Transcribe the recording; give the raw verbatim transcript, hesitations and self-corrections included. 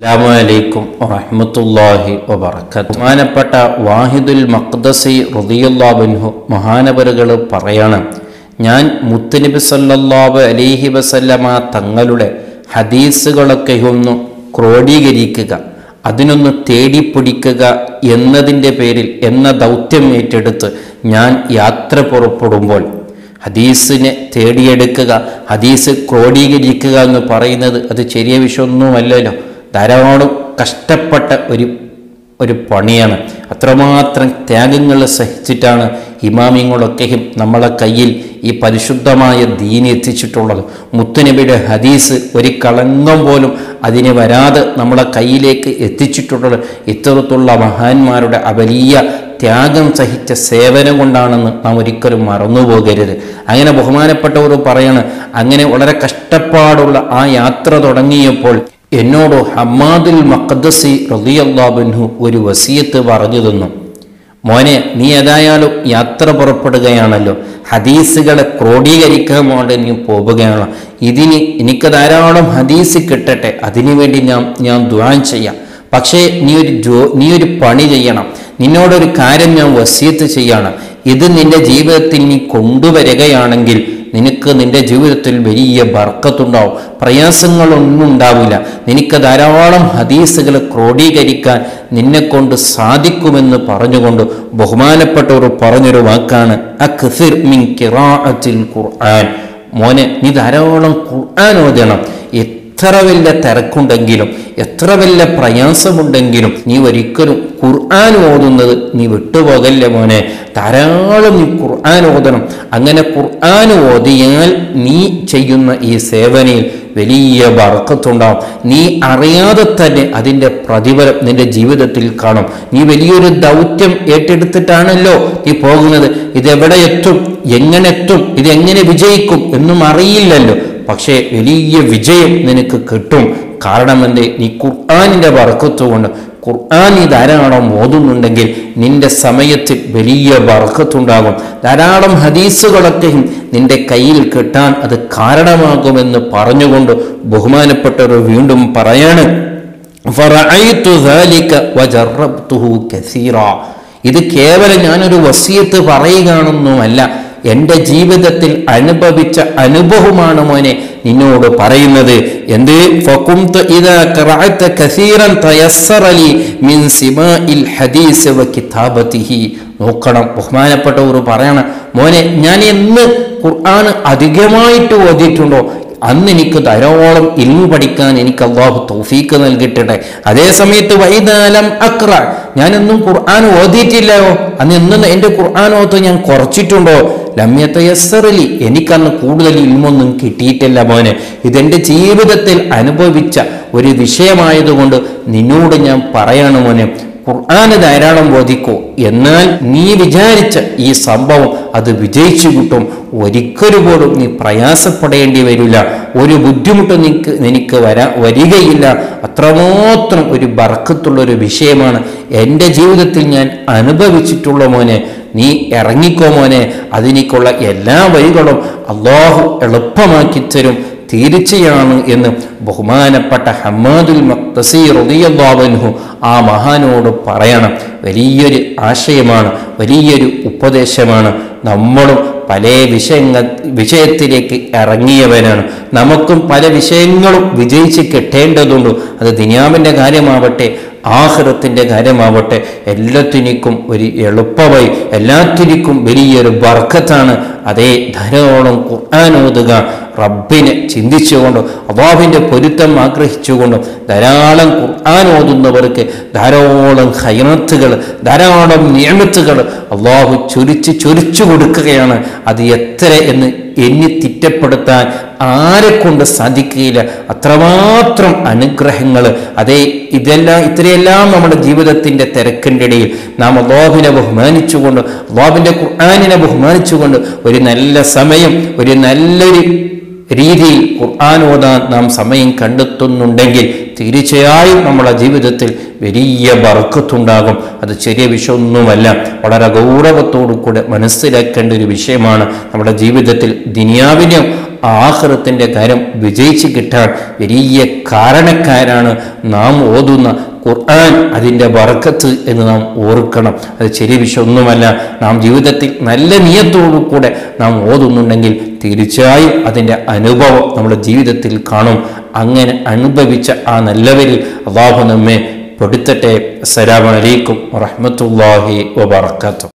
അസ്സലാമു അലൈക്കും വറഹ്മത്തുള്ളാഹി വബറകാതുഹു. ബഹുമാനപ്പെട്ട വാഹിദുൽ മഖ്ദസി റളിയല്ലാഹു അൻഹു മഹാനവറുകൾ പറയാണ്, ഞാൻ മുത്തുനബി സല്ലല്ലാഹു അലൈഹി വസല്ലമ തങ്ങളുടെ ഹദീസുകളൊക്കെ ഒന്ന് ക്രോഡീകരിക്കുക, അതിനൊന്ന് തേടിപ്പിടിക്കുക എന്നതിൻ്റെ പേരിൽ എന്ന ദൗത്യം ഏറ്റെടുത്ത് ഞാൻ യാത്ര പുറപ്പെടുമ്പോൾ ഹദീസിനെ തേടിയെടുക്കുക, ഹദീസ് ക്രോഡീകരിക്കുക എന്ന് പറയുന്നത് അത് ചെറിയ വിഷയമൊന്നുമല്ലല്ലോ. ധാരാളം കഷ്ടപ്പെട്ട ഒരു ഒരു പണിയാണ്. അത്രമാത്രം ത്യാഗങ്ങൾ സഹിച്ചിട്ടാണ് ഇമാമിങ്ങളൊക്കെയും നമ്മളെ കയ്യിൽ ഈ പരിശുദ്ധമായ ദീൻ എത്തിച്ചിട്ടുള്ളത്. മുത്തുനബിയുടെ ഹദീസ് ഒരു കളങ്കം പോലും അതിന് വരാതെ നമ്മളെ കയ്യിലേക്ക് എത്തിച്ചിട്ടുള്ളത് ഇത്തരത്തിലുള്ള മഹാന്മാരുടെ വലിയ ത്യാഗം സഹിച്ച സേവനം കൊണ്ടാണെന്ന് നാം ഒരിക്കലും മറന്നുപോകരുത്. അങ്ങനെ ബഹുമാനപ്പെട്ടവർ പറയാണ്, അങ്ങനെ വളരെ കഷ്ടപ്പാടുള്ള ആ യാത്ര തുടങ്ങിയപ്പോൾ എന്നോട് ഹമ്മാദുൽ മഖ്ദസി റളിയല്ലാഹു അൻഹു ഒരു വസിയത്ത് പറഞ്ഞു തന്നു. മോനെ, നീ ഏതായാലും യാത്ര പുറപ്പെടുകയാണല്ലോ, ഹദീസുകളെ ക്രോഡീകരിക്കാൻ വേണ്ടി നീ പോവുകയാണല്ലോ, ഇതിന് എനിക്ക് ധാരാളം ഹദീസ് കിട്ടട്ടെ, അതിനുവേണ്ടി ഞാൻ ഞാൻ ദുആ ചെയ്യാം. പക്ഷേ നീ ഒരു ജോ നീ ഒരു പണി ചെയ്യണം. നിന്നോടൊരു കാര്യം ഞാൻ വസിയത്ത് ചെയ്യാണ്. ഇത് നിന്റെ ജീവിതത്തിൽ നീ കൊണ്ടുവരികയാണെങ്കിൽ നിനക്ക് നിന്റെ ജീവിതത്തിൽ വലിയ ബർക്കത്തുണ്ടാവും, പ്രയാസങ്ങളൊന്നും ഉണ്ടാവില്ല. നിനക്ക് ധാരാളം ഹദീസുകൾ ക്രോഡീകരിക്കാൻ നിന്നെക്കൊണ്ട് സാധിക്കുമെന്ന് പറഞ്ഞുകൊണ്ട് ബഹുമാനപ്പെട്ടവർ പറഞ്ഞൊരു വാക്കാണ് അക്സിർ മിൻ ഖിറാഅത്തിൽ ഖുർആൻ. മോനെ, നീ ധാരാളം ഖുർആൻ ഓതണം. എത്ര വലിയ തിരക്കുണ്ടെങ്കിലും എത്ര വലിയ പ്രയാസമുണ്ടെങ്കിലും നീ ഒരിക്കലും ഖുർആൻ ഓതുന്നത് നീ വിട്ടുപോകല്ലേ മോനെ. ധാരാളം നീ ഖുർആൻ ഓതണം. അങ്ങനെ ഖുർആൻ ഓതിയാൽ നീ ചെയ്യുന്ന ഈ സേവനയിൽ വലിയ ബർക്കത്തുണ്ടാവും. നീ അറിയാതെ തന്നെ അതിൻ്റെ പ്രതിഫലം നിന്റെ ജീവിതത്തിൽ കാണും. നീ വലിയൊരു ദൗത്യം ഏറ്റെടുത്തിട്ടാണല്ലോ നീ പോകുന്നത്. ഇതെവിടെ എത്തും, എങ്ങനെ എത്തും, ഇതെങ്ങനെ വിജയിക്കും എന്നും അറിയില്ലല്ലോ. പക്ഷേ വലിയ വിജയം നിനക്ക് കിട്ടും. കാരണം എന്തേ? നീ ഖുർആനിൻ്റെ ബർക്കത്ത് കൊണ്ട് ഖുർആൻ നീ ധാരാളം ഓതുന്നുണ്ടെങ്കിൽ നിന്റെ സമയത്തിൽ വലിയ ബർക്കത്തുണ്ടാകും. ധാരാളം ഹദീസുകളൊക്കെയും നിന്റെ കയ്യിൽ കിട്ടാൻ അത് കാരണമാകുമെന്ന് പറഞ്ഞുകൊണ്ട് ബഹുമാനപ്പെട്ടവർ വീണ്ടും പറയാണ്, ഫറഅയ്തു ദാലിക വജറബ്തുഹു കസീറാ. ഇത് കേവലം ഞാനൊരു വസിയത്ത് പറയുകയാണെന്നുമല്ല, എൻ്റെ ജീവിതത്തിൽ അനുഭവിച്ച അനുഭവമാണ് മോനെ നിന്നോട് പറയുന്നത്. എന്ത്? ഫകുംതു ഇദാ ഖറഅത കസീറൻ തയസ്സറ ലി മിൻ സിമാഇൽ ഹദീസ് വ കിതാബതിഹി. നോക്കണം, ബഹുമാനപ്പെട്ടവർ പറയണം, മോനെ, ഞാൻ എന്ന് ഖുർആൻ അധികമായിട്ട് ഓതിയിട്ടുണ്ടോ അന്ന് എനിക്ക് ധാരാളം ഇൽമു പഠിക്കാൻ എനിക്ക് അല്ലാഹു തൗഫീക്ക് നൽകിയിട്ടുണ്ട്. അതേ സമയത്ത് വൈദാലം അഖ്റ, ഞാനെന്നും ഖുർആൻ ഓതിയിട്ടില്ലയോ, അന്ന് എന്നും എൻ്റെ ഖുർആൻ ഓത്ത് ഞാൻ കുറച്ചിട്ടുണ്ടോ, ലമ്യതയസ്സറലി, എനിക്കന്ന് കൂടുതൽ ഇൽമൊന്നും കിട്ടിയിട്ടില്ല മോനെ. ഇതെൻ്റെ ജീവിതത്തിൽ അനുഭവിച്ച ഒരു വിഷയമായതുകൊണ്ട് നിന്നോട് ഞാൻ പറയാണ് മോനെ, ഖുർആന് ധാരാളം ബോധിക്കൂ. എന്നാൽ നീ വിചാരിച്ച ഈ സംഭവം അത് വിജയിച്ചു കിട്ടും. ഒരിക്കലും പോലും നീ പ്രയാസപ്പെടേണ്ടി വരില്ല, ഒരു ബുദ്ധിമുട്ട് നിനക്ക് നിനക്ക് വരാ വരികയില്ല. അത്രമാത്രം ഒരു ബർക്കത്തുള്ളൊരു വിഷയമാണ് എൻ്റെ ജീവിതത്തിൽ ഞാൻ അനുഭവിച്ചിട്ടുള്ള മോനെ. നീ ഇറങ്ങിക്കോ മോനെ, അതിനേക്കുള്ള എല്ലാ വഴികളും അല്ലാഹു എളുപ്പമാക്കി തരും, തീർച്ചയാണ് എന്ന് ബഹുമാനപ്പെട്ട ഹമ്മാദുൽ മഖ്ദസി റളിയല്ലാഹു അൻഹു ആ മഹാനോട് പറയണം. വലിയൊരു ആശയമാണ്, വലിയൊരു ഉപദേശമാണ്. നമ്മളും പല വിഷയങ്ങൾ വിഷയത്തിലേക്ക് ഇറങ്ങിയവരാണ്. നമുക്കും പല വിഷയങ്ങളും വിജയിച്ച് കിട്ടേണ്ടതുണ്ട്. അത് ദുനിയാവിൻ്റെ കാര്യമാവട്ടെ ആഖിറത്തിൻ്റെ കാര്യമാവട്ടെ, എല്ലാത്തിനും ഒരു എളുപ്പമായി, എല്ലാത്തിനും വലിയൊരു ബർക്കത്താണ്. അതേ ധാരാളം ഖുർആൻ ഓതുക, റബ്ബിനെ ചിന്തിച്ചുകൊണ്ട് അല്ലാഹുവിൻ്റെ പൊരുത്തം ആഗ്രഹിച്ചുകൊണ്ട് ധാരാളം ഖുർആൻ ഓതുന്നവർക്ക് ധാരാളം ഖൈറത്തുകൾ, ധാരാളം നിഅമത്തുകൾ അല്ലാഹു ചൊരിച്ച് ചൊരിച്ചു കൊടുക്കുകയാണ്. അത് എത്ര എന്ന് എണ്ണി തിറ്റപ്പെടുത്താൻ ആരെക്കൊണ്ട് സാധിക്കുകയില്ല. അത്രമാത്രം അനുഗ്രഹങ്ങൾ. അതേ ഇതെല്ലാം ഇത്രയെല്ലാം നമ്മുടെ ജീവിതത്തിൻ്റെ തിരക്കിൻ്റെ ഇടയിൽ നാം അല്ലാഹുവിനെ ബഹുമാനിച്ചുകൊണ്ട് അല്ലാഹുവിൻ്റെ ഖുർആനിനെ ബഹുമാനിച്ചുകൊണ്ട് ഒരു നല്ല സമയം, ഒരു നല്ലൊരു രീതിയിൽ ഖുർആൻ ഓതാൻ നാം സമയം കണ്ടെത്തുന്നുണ്ടെങ്കിൽ തീർച്ചയായും നമ്മുടെ ജീവിതത്തിൽ വലിയ ബർക്കത്തുണ്ടാകും. അത് ചെറിയ വിഷയമൊന്നുമല്ല, വളരെ ഗൗരവത്തോടു കൂടെ മനസ്സിലാക്കേണ്ട ഒരു വിഷയമാണ്. നമ്മുടെ ജീവിതത്തിൽ ദുനിയാവിനെയും ആഖിറത്തിന്റെ കാര്യം വിജയിച്ച് കിട്ടാൻ വലിയ കാരണക്കാരാണ് നാം ഓതുന്ന ഖുർആൻ, അതിൻ്റെ ബറക്കത്ത് എന്ന് നാം ഓർക്കണം. അത് ചെറിയ വിഷയമൊന്നുമല്ല. നാം ജീവിതത്തിൽ നല്ല നിയത്തോടു കൂടെ നാം ഓതുന്നുണ്ടെങ്കിൽ തീർച്ചയായും അതിൻ്റെ അനുഭവം നമ്മുടെ ജീവിതത്തിൽ കാണും. അങ്ങനെ അനുഭവിച്ച ആ നല്ലവരിൽ അല്ലാഹു നമ്മെ പെടുത്തട്ടെ. അസ്സലാമു അലൈക്കും വറഹ്മത്തുള്ളാഹി വബറകാതുഹു.